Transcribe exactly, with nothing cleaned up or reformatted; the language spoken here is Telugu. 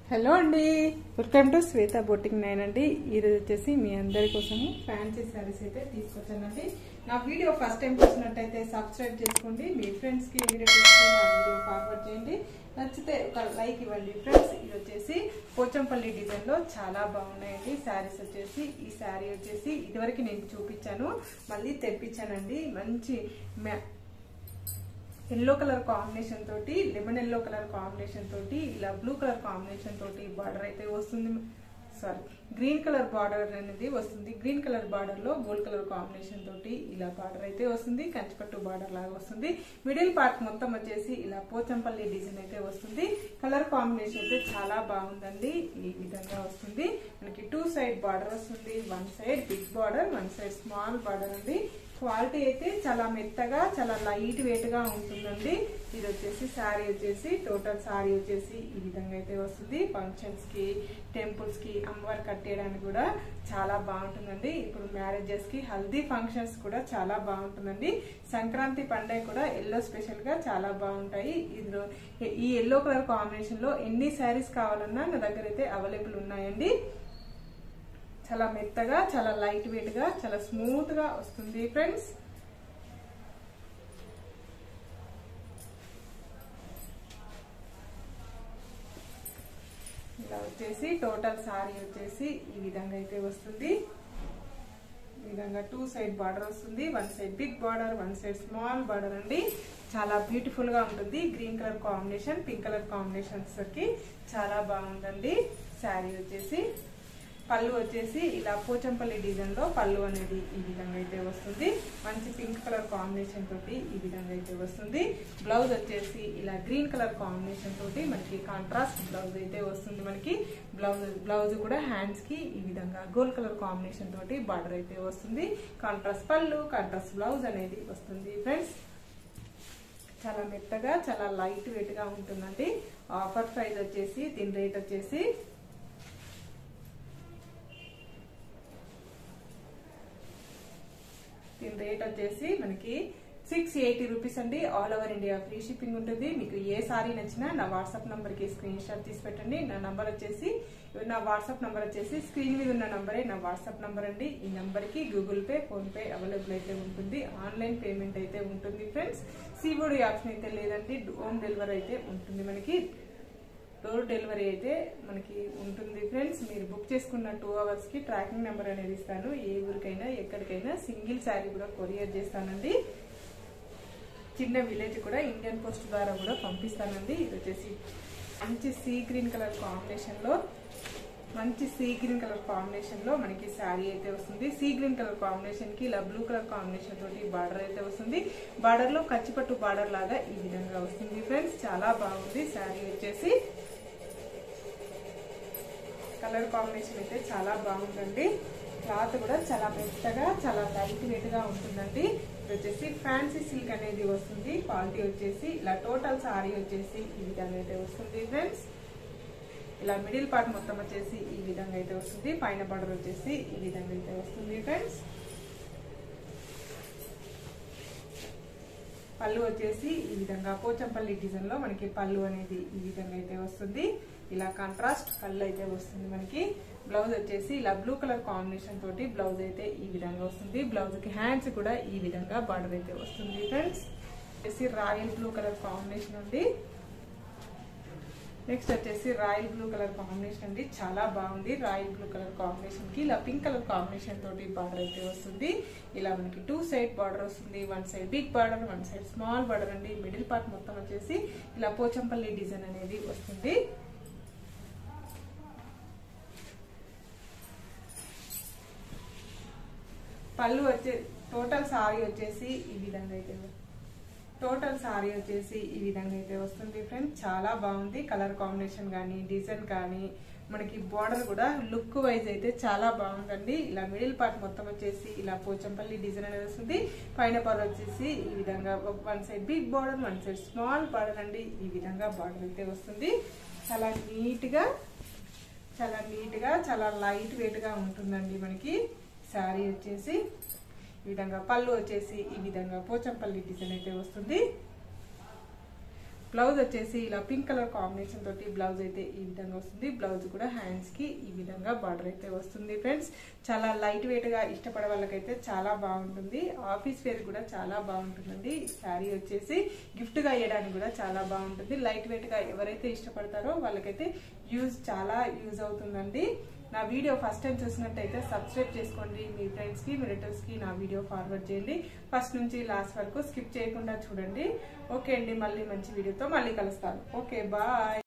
హలో అండి, welcome to Shweta boutique nine అండి. ఈరోజు వచ్చేసి మీ అందరి కోసము ఫ్యాన్సీ శారీస్ అయితే తీసుకొచ్చానండి. నా వీడియో ఫస్ట్ టైం చూసినట్టయితే సబ్స్క్రైబ్ చేసుకోండి, మీ ఫ్రెండ్స్కి వీడియో నా వీడియో ఫార్వర్డ్ చేయండి, నచ్చితే ఒక లైక్ ఇవ్వండి ఫ్రెండ్స్. ఇది వచ్చేసి పోచంపల్లి డిజైన్లో చాలా బాగున్నాయండి శారీస్. వచ్చేసి ఈ శారీ వచ్చేసి ఇదివరకు నేను చూపించాను, మళ్ళీ తెప్పించానండి. మంచి ఎల్లో కలర్ కాంబినేషన్ తోటి, లెమన్ ఎల్లో కలర్ కాంబినేషన్ తోటి, ఇలా బ్లూ కలర్ కాంబినేషన్ తోటి బార్డర్ అయితే వస్తుంది. సారీ, గ్రీన్ కలర్ బార్డర్ అనేది వస్తుంది. గ్రీన్ కలర్ బార్డర్ లో గోల్డ్ కలర్ కాంబినేషన్ తోటి ఇలా బార్డర్ అయితే వస్తుంది. కంచిపట్టు బార్డర్ లాగా వస్తుంది. మిడిల్ పార్ట్ మొత్తం వచ్చేసి ఇలా పోచంపల్లి డిజైన్ అయితే వస్తుంది. కలర్ కాంబినేషన్ అయితే చాలా బాగుందండి. ఈ విధంగా వస్తుంది. మనకి టూ సైడ్ బార్డర్ వస్తుంది. One side big border, one side small border అండి. క్వాలిటీ అయితే చాలా మెత్తగా, చాలా లైట్ వెయిట్ గా ఉంటుందండి. ఇది వచ్చేసి శారీ వచ్చేసి టోటల్ శారీ వచ్చేసి ఈ విధంగా అయితే వస్తుంది. ఫంక్షన్స్ కి, టెంపుల్స్ కి, అమ్మవారు కట్టేయడానికి కూడా చాలా బాగుంటుందండి. ఇప్పుడు మ్యారేజెస్ కి, హల్దీ ఫంక్షన్స్ కూడా చాలా బాగుంటుందండి. సంక్రాంతి పండుగ కూడా ఎల్లో స్పెషల్ గా చాలా బాగుంటాయి. ఇందులో ఈ ఎల్లో కలర్ కాంబినేషన్ లో ఎన్ని శారీస్ కావాలన్నా నా దగ్గర అయితే అవైలబుల్ ఉన్నాయండి. చాలా మెత్తగా, చాలా లైట్ వెయిట్ గా, చాలా స్మూత్ గా వస్తుంది ఫ్రెండ్స్. ఇలా వచ్చేసి టోటల్ సారీ వచ్చేసి ఈ విధంగా అయితే వస్తుంది. ఈ విధంగా టూ సైడ్ బార్డర్ వస్తుంది. One side big border, one side small border అండి. చాలా బ్యూటిఫుల్ గా ఉంటుంది. Green colour combination, pink colour combinations కి చాలా బాగుందండి. శారీ వచ్చేసి పళ్ళు వచ్చేసి ఇలా పోచంపల్లి డిజైన్ లో పళ్ళు అనేది ఈ విధంగా అయితే వస్తుంది. మంచి పింక్ కలర్ కాంబినేషన్ తోటి ఈ విధంగా అయితే వస్తుంది. బ్లౌజ్ వచ్చేసి ఇలా గ్రీన్ కలర్ కాంబినేషన్ తోటి మనకి కాంట్రాస్ట్ బ్లౌజ్ అయితే వస్తుంది. మనకి బ్లౌజ్ బ్లౌజ్ కూడా హ్యాండ్స్ కి ఈ విధంగా గోల్డ్ కలర్ కాంబినేషన్ తోటి బార్డర్ అయితే వస్తుంది. కాంట్రాస్ట్ పళ్ళు, కాంట్రాస్ట్ బ్లౌజ్ అనేది వస్తుంది ఫ్రెండ్స్. చాలా మెత్తగా, చాలా లైట్ వెయిట్ గా ఉంటుందండి. ఆఫర్ ప్రైస్ వచ్చేసి దీని రేట్ వచ్చేసి దీని రేట్ వచ్చేసి మనకి సిక్స్ ఎయిటీ రూపీస్ అండి. All over India free shipping ఉంటుంది. మీకు ఏ సారీ నచ్చినా నా వాట్సాప్ నంబర్ కి స్క్రీన్ షాట్ తీసి పెట్టండి. నా నంబర్ వచ్చేసి నా వాట్సాప్ నంబర్ వచ్చేసి స్క్రీన్ మీద ఉన్న నంబరే నా వాట్సాప్ నంబర్ అండి. ఈ నంబర్ కి Google Pay, PhonePe available అయితే ఉంటుంది. ఆన్లైన్ పేమెంట్ అయితే ఉంటుంది ఫ్రెండ్స్. సీబోర్డ్ ఆప్షన్ అయితే లేదండి. హోమ్ డెలివరీ అయితే ఉంటుంది. మనకి డోర్ డెలివరీ అయితే మనకి ఉంటుంది ఫ్రెండ్స్. మీరు బుక్ చేసుకున్న టూ అవర్స్ కి ట్రాకింగ్ నెంబర్ అనేది ఇస్తాను. ఏ ఊరికైనా, ఎక్కడికైనా సింగిల్ శారీ కూడా కొరియర్ చేస్తానండి. చిన్న విలేజ్ కూడా ఇండియన్ పోస్ట్ ద్వారా కూడా పంపిస్తానండి. ఇది వచ్చేసి మంచి సీ గ్రీన్ కలర్ కాంబినేషన్ లో మంచి సీ గ్రీన్ కలర్ కాంబినేషన్ లో మనకి శారీ అయితే వస్తుంది. సీ గ్రీన్ కలర్ కాంబినేషన్ కి ఇలా బ్లూ కలర్ కాంబినేషన్ తోటి బార్డర్ అయితే వస్తుంది. బార్డర్ లో కచ్చిపట్టు బార్డర్ లాగా ఈ విధంగా వస్తుంది ఫ్రెండ్స్. చాలా బాగుంది శారీ వచ్చేసి. కలర్ కాంబినేషన్ అయితే చాలా బాగుందండి. క్లాత్ కూడా చాలా మెత్తగా, చాలా లైట్ వెయిట్ గా ఉంటుందండి. ఇది వచ్చేసి ఫ్యాన్సీ సిల్క్ అనేది వస్తుంది. క్వాలిటీ వచ్చేసి ఇలా టోటల్ సారీ వచ్చేసి ఈ విధంగా అయితే వస్తుంది ఫ్రెండ్స్. ఇలా మిడిల్ పార్ట్ మొత్తం వచ్చేసి ఈ విధంగా అయితే వస్తుంది. పైన బార్డర్ వచ్చేసి ఈ విధంగా అయితే వస్తుంది ఫ్రెండ్స్. పళ్ళు వచ్చేసి ఈ విధంగా పోచంపల్లి డిజైన్ లో మనకి పళ్ళు అనేది ఈ విధంగా అయితే వస్తుంది. ఇలా కాంట్రాస్ట్ పళ్ళు అయితే వస్తుంది మనకి. బ్లౌజ్ వచ్చేసి ఇలా బ్లూ కలర్ కాంబినేషన్ తోటి బ్లౌజ్ అయితే ఈ విధంగా వస్తుంది. బ్లౌజ్ కి హ్యాండ్స్ కూడా ఈ విధంగా బార్డర్ అయితే వస్తుంది ఫ్రెండ్స్. వచ్చేసి రాయల్ బ్లూ కలర్ కాంబినేషన్ అండి. నెక్స్ట్ వచ్చేసి రాయల్ బ్లూ కలర్ కాంబినేషన్ అండి. చాలా బాగుంది. రాయల్ బ్లూ కలర్ కాంబినేషన్ కి ఇలా పింక్ కలర్ కాంబినేషన్ తోటి బార్డర్ అయితే వస్తుంది. ఇలా మనకి టూ సైడ్ బార్డర్ వస్తుంది. One side big border, one side small border అండి. మిడిల్ పార్ట్ మొత్తం వచ్చేసి ఇలా పోచంపల్లి డిజైన్ అనేది వస్తుంది. పళ్ళు వచ్చే టోటల్ సారీ వచ్చేసి ఈ విధంగా అయితే టోటల్ సారీ వచ్చేసి ఈ విధంగా అయితే వస్తుంది ఫ్రెండ్స్. చాలా బాగుంది. కలర్ కాంబినేషన్ కానీ, డిజైన్ కానీ, మనకి బార్డర్ కూడా లుక్ వైజ్ అయితే చాలా బాగుందండి. ఇలా మిడిల్ పార్ట్ మొత్తం వచ్చేసి ఇలా పోచంపల్లి డిజైన్ అనేది వస్తుంది. పైన బార్డర్ వచ్చేసి ఈ విధంగా one side big border, one side small border అండి. ఈ విధంగా బార్డర్ అయితే వస్తుంది. చాలా నీట్ గా, చాలా నీట్ గా, చాలా లైట్ వెయిట్ గా ఉంటుందండి మనకి శారీ వచ్చేసి. ఈ విధంగా పళ్ళు వచ్చేసి ఈ విధంగా పోచంపల్లి డిజైన్ అయితే వస్తుంది. బ్లౌజ్ వచ్చేసి ఇలా పింక్ కలర్ కాంబినేషన్ తోటి బ్లౌజ్ అయితే ఈ విధంగా వస్తుంది. బ్లౌజ్ కూడా హ్యాండ్స్ కి ఈ విధంగా బార్డర్ అయితే వస్తుంది ఫ్రెండ్స్. చాలా లైట్ వెయిట్ గా ఇష్టపడే వాళ్ళకైతే చాలా బాగుంటుంది. ఆఫీస్ వేర్ కూడా చాలా బాగుంటుందండి. ఈ శారీ వచ్చేసి గిఫ్ట్ గా ఇవ్వడానికి కూడా చాలా బాగుంటుంది. లైట్ వెయిట్ గా ఎవరైతే ఇష్టపడతారో వాళ్ళకైతే యూజ్ చాలా యూజ్ అవుతుందండి. నా వీడియో ఫస్ట్ టైం చూసినట్టయితే సబ్స్క్రైబ్ చేసుకోండి. మీ ఫ్రెండ్స్ కి మీ రిలేటివ్స్ కి నా వీడియో ఫార్వర్డ్ చేయండి. ఫస్ట్ నుంచి లాస్ట్ వరకు స్కిప్ చేయకుండా చూడండి. ఓకే అండి, మళ్ళీ మంచి వీడియోతో మళ్ళీ కలుస్తాను. Okay, bye.